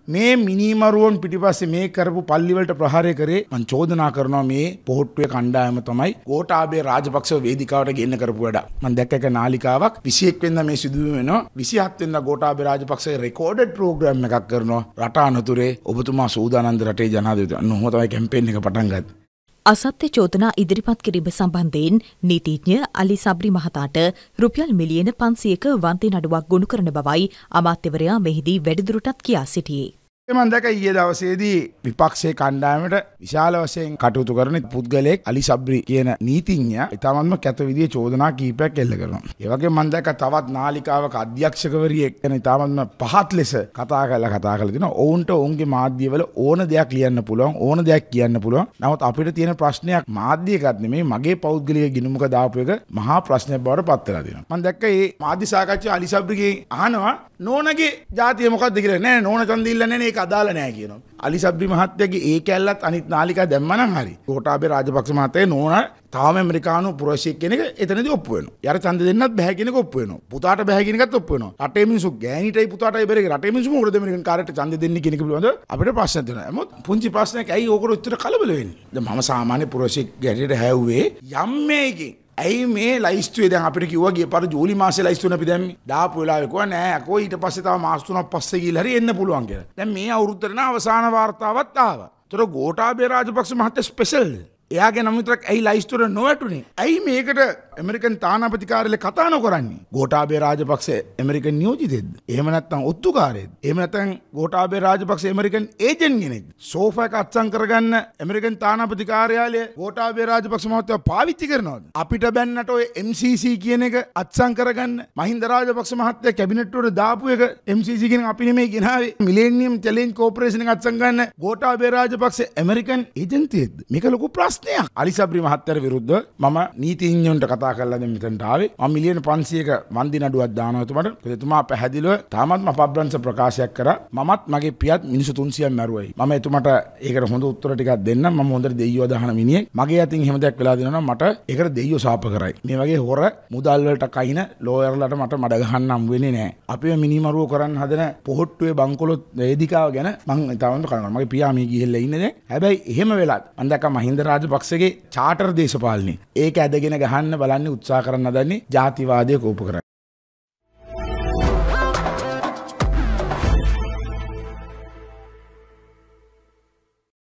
මේ මිනිමරුවන් පිටිපස්සේ මේ කරපු පල්ලි වලට ප්‍රහාරය කරේ මම චෝදනා කරනවා මේ පොහොට්ටුවේ කණ්ඩායම තමයි ගෝඨාභය රාජපක්ෂව වේදිකාවට ගෙන්න කරපු වැඩ. මම දැක්ක එක නාලිකාවක් 21 වෙනිදා මේ සිදුවීම වෙනවා. 27 වෙනිදා ගෝඨාභය රාජපක්ෂගේ රෙකෝඩඩ් ප්‍රෝග්‍රෑම් එකක් කරනවා. රට අනතුරේ ඔබතුමා සූදානම්ද රටේ ජනාධිපති. ඔහොම තමයි කැම්පේන් එක පටන් ගත්තේ. අසත්‍ය චෝදනා ඉදිරිපත් කිරීම සම්බන්ධයෙන් නීතිඥ අලි සබ්රි මහතාට රුපියල් මිලියන 500ක වන්ති නඩුවක් ගොනු කරන බවයි අමාත්‍යවරයා මෙහිදී වැඩිදුරටත් කියා සිටියේ. මම දැක්ක ඊයේ දවසේදී විපක්ෂයේ කණ්ඩායමට විශාල වශයෙන් කටයුතු කරන පුද්ගලයෙක් අලි සබ්රි කියන නීතිඥයා ඊටමන්ම කැත විදිහේ චෝදනා කීපයක් එල්ල කරනවා. ඒ වගේම මම දැක්ක තවත් නාලිකාවක අධ්‍යක්ෂකවරියෙක් ගැන ඊටමන්ම පහත් ලෙස කතා කරලා තිනවා. ඔවුන්ට ඔවුන්ගේ මාධ්‍යවල ඕන දෙයක් ලියන්න පුළුවන්, ඕන දෙයක් කියන්න පුළුවන්. නමුත් අපිට තියෙන ප්‍රශ්නයක් මාධ්‍යයකත් නෙමෙයි මගේ පෞද්ගලික ගිණුමක දාපු එක මහා ප්‍රශ්නයක් බවට පත් වෙලා තියෙනවා. මම දැක්ක මේ මාධ්‍ය සාකච්ඡා අලි සබ්රිගේ අහනවා නෝනගේ ජාතිය මොකක්ද කියලා. නෑ නෝන ඡන්ද ඉල්ලන්නේ නෑ ඒක අදාළ නෑ කියනවා. අලි සබ්රි මහත්තයාගේ ඒ කැල්ලත් අනිත් නාලිකා දැම්මනම් හරි. ගෝඨාභය රාජපක්ෂ මහත්තයා නෝන තාම ඇමරිකානු පුරවැසියෙක් කෙනෙක් එතනදී ඔප්පු වෙනවා. යාර ඡන්ද දෙන්නත් බෑ කියන එක ඔප්පු වෙනවා. පුතාට බෑ කියන එකත් ඔප්පු වෙනවා. රටේ මිනිස්සු ගෑණිටයි පුතාටයි බැරේ රටේ මිනිස්සු මොකටද ඇමරිකන් කාර්යයට ඡන්ද දෙන්නේ කියන එක පිළිබඳව අපිට ප්‍රශ්න තියෙනවා. නමුත් පුංචි ප්‍රශ්නයක් ඇයි ඕකට උත්තර කලබල වෙන්නේ? දැන් මම සාමාන්‍ය පුරවැසියෙක් ගැටියට හැව්වේ යම් මේකේ ඇයි මේ ලයිස්තුවේ දැන් අපිට කිව්වා ගිය පාර ජූලි මාසේ ලයිස්තුවන අපි දැම්මේ දාපු වෙලාවේ කිව්වා නෑ අකෝ ඊට පස්සේ තව මාස 3ක් පස්සේ ගිහලා හරි එන්න පුළුවන් කියලා. දැන් මේ අවුරුද්දේ න අවසාන වාර්තාවක් ආවා. ඒතර ගෝඨාභය රාජපක්ෂ මහත්තයා ස්පෙෂල්ද? එයාගේ නම විතරක් ඇයි ලයිස්තුවේ නොවැටුනේ? ඇයි මේකට ඇමරිකන් තානාපති කාර්යාලය කතා නොකරන්නේ? ගෝඨාභය රාජපක්ෂ ඇමරිකන් නියෝජිතෙක්ද? එහෙම නැත්නම් ඔත්තුකාරයෙක්ද? එහෙම නැත්නම් ගෝඨාභය රාජපක්ෂ ඇමරිකන් ඒජන්ට් කෙනෙක්ද? සෝෆා එක අත්සන් කරගන්න ඇමරිකන් තානාපති කාර්යාලය ගෝඨාභය රාජපක්ෂ මහත්තයා පාවිච්චි කරනවද? අපිට බැන්නට ඔය MCC කියන එක අත්සන් කරගන්න මහින්ද රාජපක්ෂ මහත්තයා කැබිනට් වල දාපු එක MCC කියන අපි නෙමෙයි ගෙනාවේ. මිලේනියම් චැලෙන්ජ් කෝපරේෂන් එක අත්සන් ගන්න ගෝඨාභය රාජපක්ෂ ඇමරිකන් ඒජන්තියෙක්ද? මේක ලොකු ප්‍රශ්නයක්. අලි සබ්රි මහත්තයාට විරුද්ධව මම නීතිඥයන්ට කතා කරලා දැන් මෙතනට ආවේ. මම මිලියන 500ක වන්දි නඩුවක් දානවා එතුමාට. එතුමා පැහැදිලිව තාමත්ම අපබ්‍රංශ ප්‍රකාශයක් කරා. මමත් මගේ පියත් මිනිස්සු 300ක් මැරුවයි. මම එතුමාට ඒකට හොඳ උත්තර ටිකක් දෙන්නම්. මම හොඳට දෙයියෝ දහන මිනිහෙක්. මගේ අතින් එහෙම දෙයක් වෙලා දෙනවා නම් මට ඒකට දෙයියෝ සාප කරයි. මේ වගේ හොර මුදල් වලට කයින ලෝයර්ලට මට මඩ ගහන්න හම් වෙන්නේ නැහැ. අපි මිනිමරුව කරන්න හදන පොහොට්ටුවේ බංකොලොත් වේදිකාව ගැන මම තාමත් කරනවා. මගේ පියා මේ ගිහිල්ලා ඉන්නේ දැන්. හැබැයි එහෙම වෙලත් මම දැක්ක මහින්ද රාජපක්ෂගේ චාටර් දේශපාලනේ. ඒක ඇදගෙන ගහන්න බලන්නේ උත්සාහ කරන්න හදන්නේ ජාතිවාදය කෝප කරන්නේ.